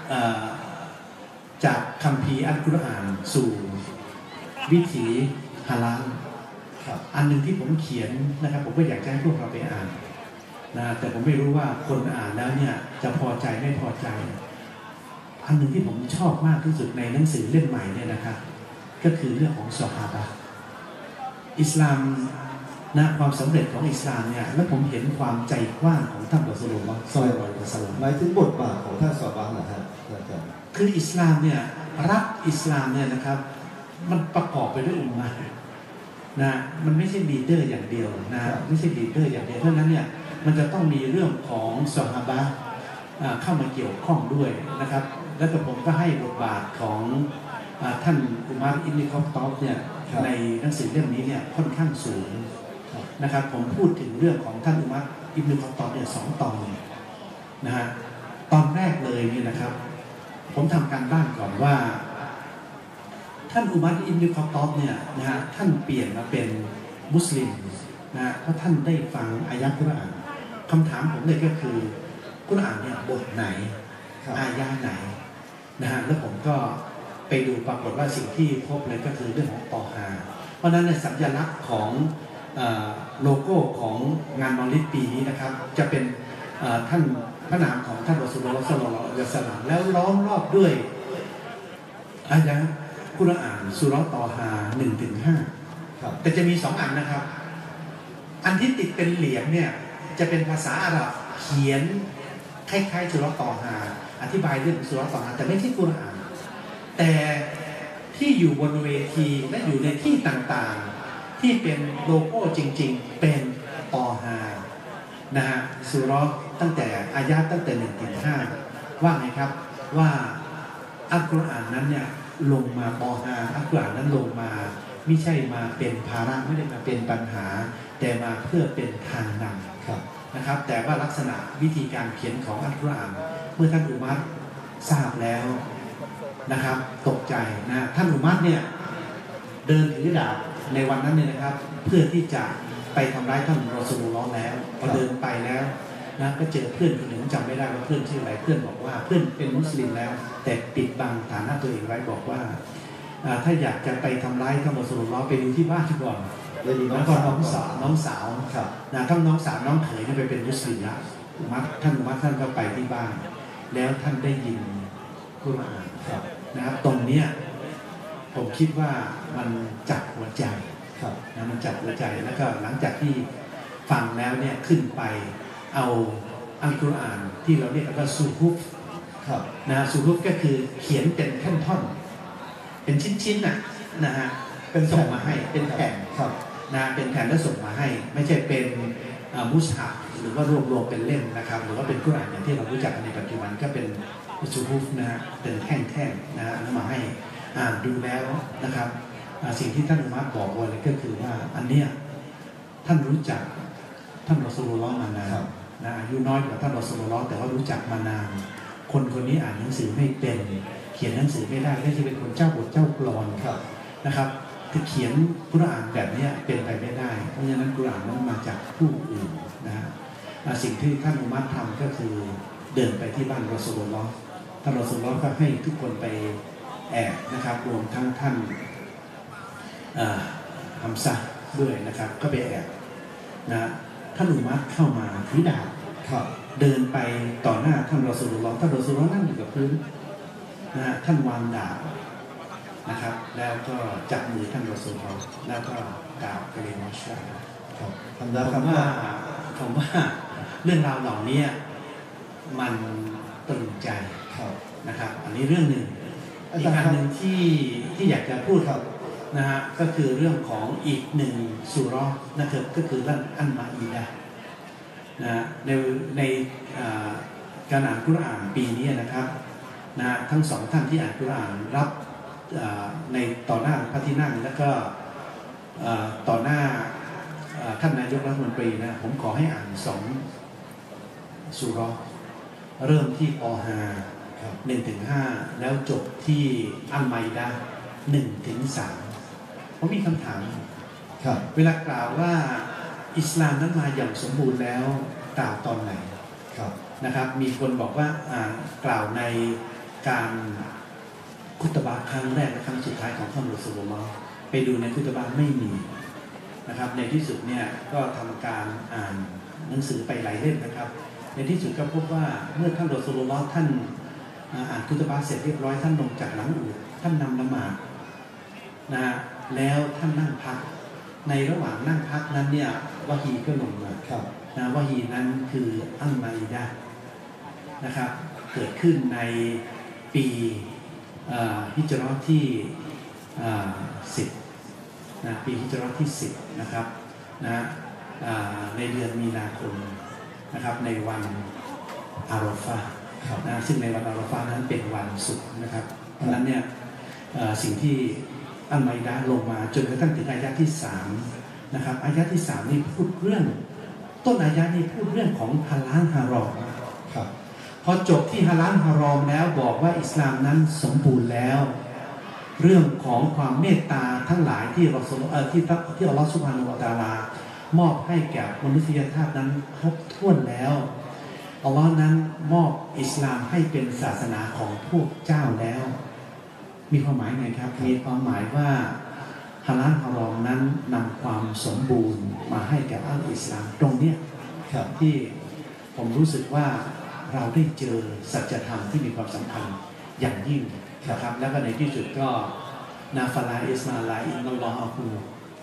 จากคัมภีร์อัลกุรอานสู่วิถีฮาลาลอันหนึ่งที่ผมเขียนนะครับผมก็อยากจะให้พวกเราไปอ่านนะแต่ผมไม่รู้ว่าคนอ่านแล้วเนี่ยจะพอใจไม่พอใจอันหนึ่งที่ผมชอบมากที่สุดในหนังสือเล่มใหม่เนี่ยนะครับก็คือเรื่องของซอฮาบะห์อิสลามนะความสำเร็จของอิสลามเนี่ยแล้วผมเห็นความใจกว้างของท่านรอซูลุลลอฮ์ ศ็อลลัลลอฮุอะลัยฮิวะซัลลัมหมายถึงบทบาทของท่านซอฮาบะห์นะครับอาจารย์คืออิสลามเนี่ยรัฐอิสลามเนี่ยนะครับมันประกอบไปด้วยอุมมะห์นะมันไม่ใช่ลีดเดอร์อย่างเดียวนะไม่ใช่ลีดเดอร์อย่างเดียวเพราะนั้นเนี่ยมันจะต้องมีเรื่องของซอฮาบะห์เข้ามาเกี่ยวข้องด้วยนะครับแล้วก็ผมก็ให้บทบาทของท่านอุมัรอิบนุคอฏฏอบเนี่ยในหนังสือเล่มนี้เนี่ยค่อนข้างสูงนะครับผมพูดถึงเรื่องของท่านอุมัรอิบนุคอฏฏอบเนี่ยสองตอนนะฮะตอนแรกเลยเนี่ยนะครับผมทำการบ้านก่อนว่าท่านอุมัรอิบนุคอฏฏอบเนี่ยนะฮะท่านเปลี่ยนมาเป็นมุสลิมนะเพราะท่านได้ฟังอายะห์กุรอานคำถามผมเลยก็คือกุรอานเนี่ยบทไหนอายะห์ไหนนะฮะแล้วผมก็ไปดูปรากฏว่าสิ่งที่พบเลยก็คือเรื่องของตอฮาเพราะฉะนั้นในสัญลักษณ์ของโลโก้ของงานมอลิดปีนี้นะครับจะเป็นท่านพระนามของท่านรอซูลุลลอฮ์ ศ็อลลัลลอฮุอะลัยฮิวะซัลลัมแล้วล้อมรอบด้วยอายะห์กุรอานซูเราะห์ตอฮา หนึ่งถึงห้า แต่จะมีสองอันนะครับอันที่ติดเป็นเหรียญเนี่ยจะเป็นภาษาอาหรับเขียนคล้ายๆซูเราะห์ตอฮาอธิบายเรื่องซูเราะห์ตอฮาแต่ไม่ใช่กุรอานแต่ที่อยู่บนเวทีและอยู่ในที่ต่างๆที่เป็นโลโก้จริงๆเป็นตอฮานะฮะซูเราะห์ตั้งแต่อายะห์ตั้งแต่หนึ่งถึงห้าว่าไงครับว่าอัลกุรอานนั้นเนี่ยลงมาตอฮาอัลกุรอานนั้นลงมาไม่ใช่มาเป็นภาระไม่ได้มาเป็นปัญหาแต่มาเพื่อเป็นทางนำนะครับแต่ว่าลักษณะวิธีการเขียนของอัลกุรอานเมื่อท่านอุมัรทราบแล้วนะครับตกใจนะท่านอุมัรเนี่ยเดินถือดาบในวันนั้นเนี่ยนะครับเพื่อที่จะไปทำร้ายท่านรอซูลุลลอฮ์แล้วพอเดินไปแล้วนะก็เจอเพื่อนคนหนึ่งจำไม่ได้ว่าเพื่อนชื่ออะไรเพื่อนบอกว่าเพื่อนเป็นมุสลิมแล้วแต่ปิดบังฐานะตัวเองไว้บอกว่าถ้าอยากจะไปทำร้ายท่านรอซูลุลลอฮ์ไปดูที่บ้านก่อนแล้วก็น้องสาวน้องสาวนะทั้งน้องสาวน้องเขยนี่ไปเป็นมุสลิมแล้วมัดท่านมัดท่านก็ไปที่บ้านแล้วท่านได้ยินกุรอานนะครับตรงเนี้ยผมคิดว่ามันจับหัวใจนะมันจับหัวใจแล้วก็หลังจากที่ฟังแล้วเนี่ยขึ้นไปเอาอัลกุรอานที่เราเรียกว่าซูฮุฟนะซูฮุฟก็คือเขียนเป็นแท่อนท่อนเป็นชิ้นๆน่ะนะฮะเป็นส่งมาให้เป็นแผ่นนะเป็นแผ่นแล้วส่งมาให้ไม่ใช่เป็นมุสฮัฟหรือว่ารวบรวมเป็นเล่มนะครับหรือว่าเป็นกุรอานอย่างที่เรารู้จักในปัจจุบันก็เป็นซูฮุฟนะฮะเป็นแท่งๆนะฮะแล้วมาให้อ่านดูแล้วนะครับสิ่งที่ท่านอุมัรบอกไว้เลยก็คือว่าอันเนี้ยท่านรู้จักท่านรอซูลุลลอฮ์มานานนะอายุน้อยกว่าท่านรอซูลุลลอฮ์แต่ว่ารู้จักมานานคนคนนี้อ่านหนังสือไม่เป็นเขียนหนังสือไม่ได้ไม่ใช่เป็นคนเจ้าบทเจ้ากลอนนะครับคือเขียนกุรอานแบบนี้เป็นไปไม่ได้เพราะฉะนั้นกุรอานนั้นมาจากผู้อื่นนะฮะสิ่งที่ท่านอุมัรทำก็คือเดินไปที่บ้านรอซูลุลลอฮ์ท่านรอซูลุลลอฮ์ก็ให้ทุกคนไปแอบนะครับรวมทั้งท่านฮัมซะห์ด้วยนะครับก็ไปแอบนะท่านอุมัรเข้ามาถือดาบเดินไปต่อหน้าท่านรอซูลุลลอฮ์ท่านรอซูลุลลอฮ์นั่งอยู่กับพื้นนะท่านวางดาบนะครับแล้วก็จับมือท่านรอซูลุลลอฮ์แล้วก็กล่าวกะลิมาชะฮาดะห์ผมว่าผมว่าเรื่องราวเหล่านี้มันตรึงใจนะครับอันนี้เรื่องหนึ่งอีกอันหนึ่งที่ที่อยากจะพูดนะฮะก็คือเรื่องของอีกหนึ่งซูเราะห์นะครับก็คือเรื่องอัลมาอีดะห์นะในในการอ่านกุรอานปีนี้นะครับนะทั้งสองท่านที่อ่านกุรอานรับในต่อหน้าพระที่นั่งแล้วก็ต่อหน้าท่านนายกรัฐมนตรีนะผมขอให้อ่านสองซูเราะห์เริ่มที่ออฮาหนึ่งถึงห้าแล้วจบที่อัลมาอีดะห์หนึ่งถึงสามผมมีคำถามเวลากล่าวว่าอิสลามนั้นมาอย่างสมบูรณ์แล้วกล่าวตอนไหนนะครับมีคนบอกว่ากล่าวในการคุตบะห์ครั้งแรกและครั้งสุดท้ายของท่านรอซูลุลลอฮ์ไปดูในคุตบะห์ไม่มีนะครับในที่สุดเนี่ยก็ทำการอ่านหนังสือไปหลายเล่มนะครับในที่สุดก็พบว่าเมื่อท่านรอซูลุลลอฮ์ท่านอ่านคุตบะห์เสร็จเรียบร้อยท่านลงจากหลังอูฐท่านนำละหมาดนะแล้วท่านนั่งพักในระหว่างนั่งพักนั้นเนี่ยวะฮีก็ลงมานะวะฮีนั้นคืออัลมาอีดะห์นะครับเกิดขึ้นในปีฮิจเราะห์ที่สิบนะปีฮิจเราะห์ที่สิบนะครับนะในเดือนมีนาคมนะครับในวันอาราฟานะซึ่งในวันอาราฟานั้นเป็นวันศุกร์นะครับเพราะนั้นเนี่ยสิ่งที่อัลไมดะห์ลงมาจนกระทั่งถึงอายะที่สามนะครับอายะที่สามนี่พูดเรื่องต้นอายะนี่พูดเรื่องของฮาลาลฮารอมครับพอจบที่ฮาลาลฮารอมแล้วบอกว่าอิสลามนั้นสมบูรณ์แล้วเรื่องของความเมตตาทั้งหลายที่เราสมเอ่อที่ที่อัลลอฮฺซุบฮานะฮูวะตะอาลามอบให้แก่มนุษยชาตินั้นครบถ้วนแล้วอัลลอฮ์นั้นมอบอิสลามให้เป็นศาสนาของพวกเจ้าแล้วมีความหมายไงครับมีความหมายว่าฮาลาลฮารอมนั้นนำความสมบูรณ์มาให้แก่อัลอิสลามตรงเนี้ยที่ผมรู้สึกว่าเราได้เจอสัจธรรมที่มีความสำคัญอย่างยิ่งนะครับแล้วก็ในที่สุดก็นาฟาลาอิสมาลาอินนัลลอฮฺอัคู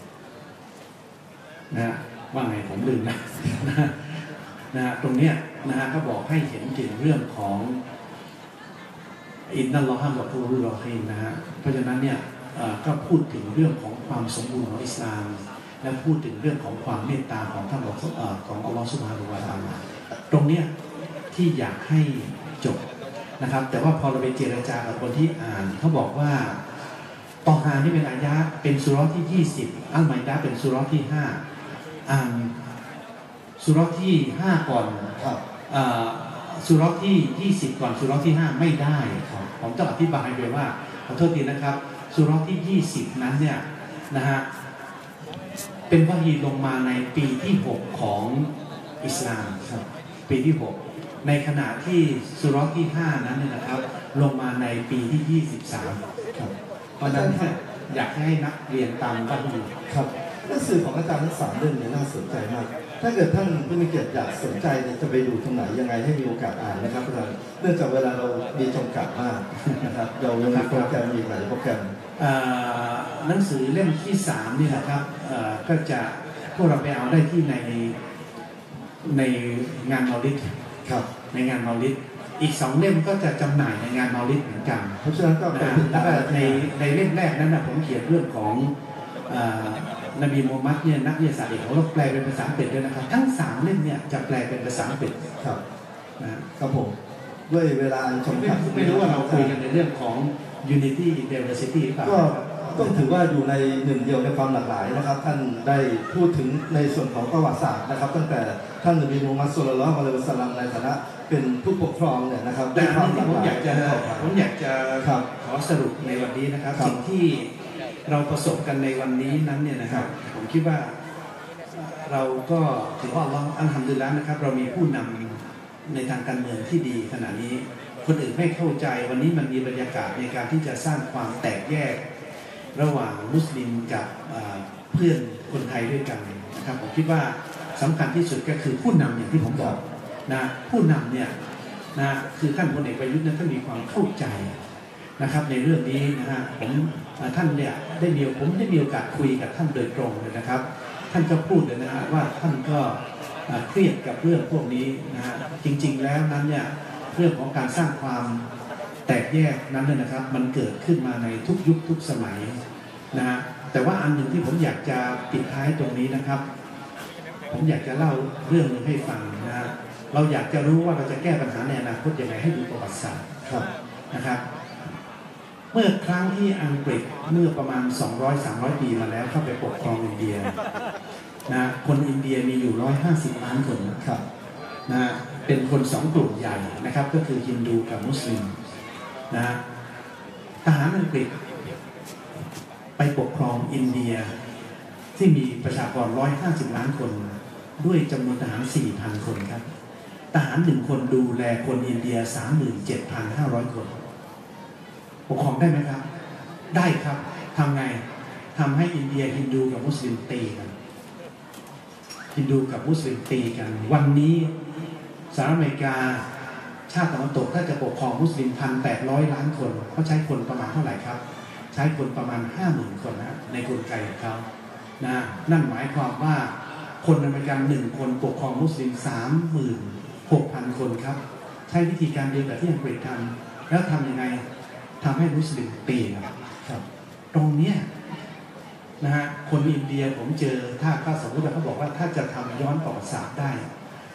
นะว่าไงผมลืมนะนะตรงเนี้ยนะฮะก็บอกให้เห็นถึงเรื่องของอินนัลลอฮฺอัคูรุรอฮีมนะฮะเพราะฉะนั้นเนี่ยก็พูดถึงเรื่องของความสมบูรณ์ของอิสลามและพูดถึงเรื่องของความเมตตาของท่านของอัลลอฮฺซุบฮานะฮูวะตะอาลาตรงเนี้ยที่อยากให้จบนะครับแต่ว่าพอเราไปเจรจากับคนที่อ่านเขาบอกว่าตอฮานี่เป็นอายะเป็นสุเราะห์ที่ยี่สิบอัลไมดะห์เป็นสุเราะห์ที่ห้าอ่านสุเราะห์ที่ห้าก่อนครับสุเราะห์ที่ยี่สิบก่อนสุเราะห์ที่ห้าไม่ได้ครับผมต้องอธิบายด้วยว่าขอโทษทีนะครับสุเราะห์ที่ยี่สิบนั้นเนี่ยนะฮะเป็นวะฮีลงมาในปีที่หกของอิสลามครับปีที่หกในขณะที่สุเราะห์ที่ห้านั้นเนี่ยนะครับลงมาในปีที่ยี่สิบสามครับเพราะฉะนั้นอยากให้นักเรียนตามวะฮีครับหนังสือของอาจารย์ทั้งสามเล่มเนี่ยน่าสนใจมากถ้าเกิดท่านผู้มีเกียรติอยากสนใจจะไปดูตรงไหนยังไงให้มีโอกาสอ่านนะครับอาจารย์เนื่องจากเวลาเรามีจำกัดมากนะครับเรายังมีโปรแกรมอีกหลายโปรแกรมหนังสือเล่มที่สามนี่นะครับก็จะพวกเราไปเอาได้ที่ในในงานเมาลิดครับในงานเมาลิดอีกสองเล่มก็จะจำหน่ายในงานเมาลิดเหมือนกันเพราะฉะนั้นก็เป็นในในเล่มแรกนั้นนะผมเขียนเรื่องของนบีมูฮัมมัดเนี่ยนักวิทยาศาสตร์เอกเขาแปลเป็นภาษาอังกฤษด้วยนะครับทั้งสามเล่มเนี่ยจะแปลเป็นภาษาอังกฤษครับนะครับผมด้วยเวลาชมครับไม่รู้ว่าเราคุยกันในเรื่องของ unity in diversity หรือเปล่าก็ต้องถือว่าอยู่ในหนึ่งเดียวในความหลากหลายนะครับท่านได้พูดถึงในส่วนของประวัติศาสตร์นะครับตั้งแต่ท่านนบีมูฮัมมัดศ็อลลัลลอฮุอะลัยฮิวะซัลลัมในฐานะเป็นผู้ปกครองเนี่ยนะครับแต่ที่ผมอยากจะผมอยากจะขอสรุปในวันนี้นะครับสิ่งที่เราประสบกันในวันนี้นั้นเนี่ยนะครับผมคิดว่าเราก็ถือว่าอัลลอฮฺอัลฮัมดุลิลละห์นะครับเรามีผู้นำในทางการเมืองที่ดีขณะนี้คนอื่นไม่เข้าใจวันนี้มันมีบรรยากาศในการที่จะสร้างความแตกแยกระหว่างมุสลิมกับเพื่อนคนไทยด้วยกันนะครับผมคิดว่าสำคัญที่สุดก็คือผู้นำอย่างที่ผมบอกนะผู้นำเนี่ยนะคือท่านพลเอกประยุทธ์นั้นท่านมีความเข้าใจนะครับในเรื่องนี้นะฮะผมท่านเนี่ยได้มีผมได้มีโอกาสคุยกับท่านโดยตรงเลยนะครับท่านก็พูดเลยนะฮะว่าท่านก็เครียดกับเรื่องพวกนี้นะฮะจริงๆแล้วนั้นเนี่ยเรื่องของการสร้างความแตกแยกนั้นเนี่ยนะครับมันเกิดขึ้นมาในทุกยุคทุกสมัยนะฮะแต่ว่าอันหนึ่งที่ผมอยากจะปิดท้ายตรงนี้นะครับผมอยากจะเล่าเรื่องนึงให้ฟังนะฮะเราอยากจะรู้ว่าเราจะแก้ปัญหาในอนาคตยังไงให้ดูประวัติศาสตร์นะครับเมื่อครั้งที่อังกฤษเมื่อประมาณ สองร้อยถึงสามร้อย ปีมาแล้วเข้าไปปกครองอินเดียนะคนอินเดียมีอยู่หนึ่งร้อยห้าสิบล้านคนนะครับนะเป็นคนสองกลุ่มใหญ่นะครับก็คือฮินดูกับมุสลิมนะทหารอังกฤษไปปกครองอินเดียที่มีประชากรหนึ่งร้อยห้าสิบล้านคนด้วยจำนวนทหาร สี่พัน คนครับทหารหนึ่งคนดูแลคนอินเดีย สามหมื่นเจ็ดพันห้าร้อย คนปกครองได้ไหมครับได้ครับทำไงทำให้อินเดียฮินดูกับมุสลิมตีกันฮินดูกับมุสลิมตีกันวันนี้สหรัฐอเมริกาชาติตะวันตกถ้าจะปกครองมุสลิม หนึ่งพันแปดร้อย ล้านคนเขาใช้คนประมาณเท่าไหร่ครับใช้คนประมาณ ห้าหมื่น คนนะในกลไกของเขานะนั่นหมายความว่าคนอเมริกันหนึ่งคนปกครองมุสลิม สามหมื่นหกพัน คนครับใช้วิธีการเดียวกับที่อังกฤษทำแล้วทำยังไงทำให้มุสลิมตีครับตรงเนี้ยนะฮะคนอินเดียผมเจอถ้าเขาสมมติว่าเขาบอกว่าถ้าจะทำย้อนประวัติศาสตร์ได้เขา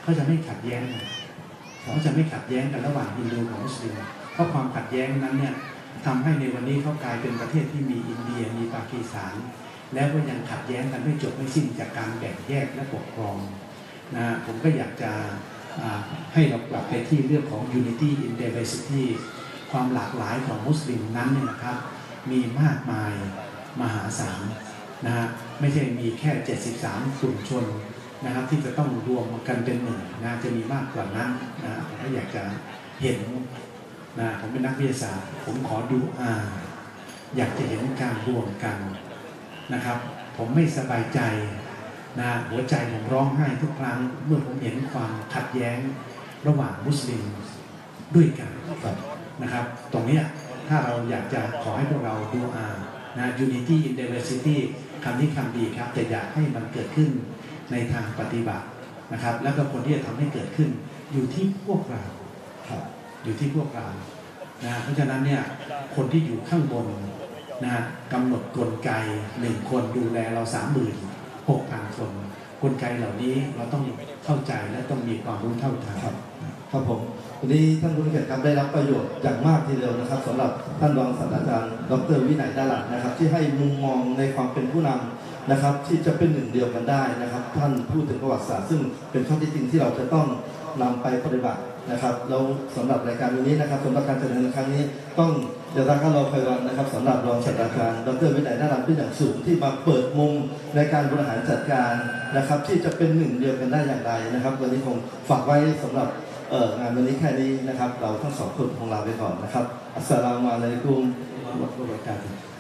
เขาจะไม่ขัดแย้งกันเขาจะไม่ขัดแย้งกันระหว่างฮินดูกับมุสลิมเพราะความขัดแย้งนั้นเนี่ยทำให้ในวันนี้เขากลายเป็นประเทศที่มีอินเดียมีปากีสถานแล้วก็ยังขัดแย้งกันไม่จบไม่สิ้นจากการแบ่งแยกและปกครองนะผมก็อยากจะให้เรากลับไปที่เรื่องของ unity in diversity ความหลากหลายของมุสลิมนั้นเนี่ยนะครับมีมากมายมหาศาลนะฮะไม่ใช่มีแค่เจ็ดสิบสามกลุ่มชนนะครับที่จะต้องรวมกันเป็นหนึ่งนะจะมีมากกว่านั้นนะผมก็อยากจะเห็นนะผมเป็นนักวิทยาศาสตร์ผมขอดูอาอยากจะเห็นการรวมกันนะครับผมไม่สบายใจนะหัวใจผมร้องไห้ทุกครั้งเมื่อผมเห็นความขัดแย้งระหว่างมุสลิมด้วยกันนะครับตรงนี้ถ้าเราอยากจะขอให้พวกเราดูอานะ unity in diversity คำนี้คำดีครับแต่อยากให้มันเกิดขึ้นในทางปฏิบัตินะครับแล้วก็คนที่จะทำให้เกิดขึ้นอยู่ที่พวกเราครับอยู่ที่พวกเรานะเพราะฉะนั้นเนี่ยคนที่อยู่ข้างบนนะกำหนดกลไกหนึ่งคนดูแลเราสามหมื่นหกพันคนกลไกเหล่านี้เราต้องเข้าใจและต้องมีความรู้เท่าทันครับครับผมวันนี้ท่านผู้มีเกียรติครับได้รับประโยชน์อย่างมากทีเดียวนะครับสำหรับท่านรองศาสตราจารย์ดร.วินัย ดาลัดนะครับที่ให้มุมมองในความเป็นผู้นำนะครับที่จะเป็นหนึ่งเดียวกันได้นะครับท่านพูดถึงประวัติศาสตร์ซึ่งเป็นข้อเท็จจริงที่เราจะต้องนำไปปฏิบัตินะครับแล้วสำหรับรายการวันนี้นะครับสำหรับการแสดงในครั้งนี้ต้องเดี๋ยวทางการเราไพวันนะครับสำหรับรองศาสตราจารย์ดร.วินัย ดาลัดเป็นอย่างสูงที่มาเปิดมุมในการบริหารจัดการนะครับที่จะเป็นหนึ่งเดียวกันได้อย่างไรนะครับวันนี้คงฝากไว้สำหรับเอ่องานวันนี้แค่นี้นะครับเราทั้งสองคนคงลาไปก่อนนะครับอัสสลามุอะลัยกุมวะเราะห์มะตุลลอฮิวะบะเราะกาตุฮ์